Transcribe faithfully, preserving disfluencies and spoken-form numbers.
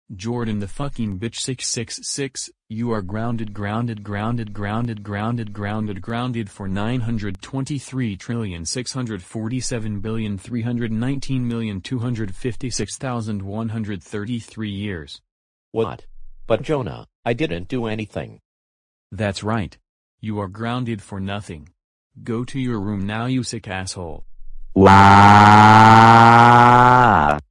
Jordan the fucking bitch six six six, you are grounded grounded grounded grounded grounded grounded grounded for nine hundred twenty-three trillion six hundred forty-seven billion three hundred nineteen million two hundred fifty-six thousand one hundred thirty-three years. What? But Jonah, I didn't do anything. That's right. You are grounded for nothing. Go to your room now, you sick asshole. Wow.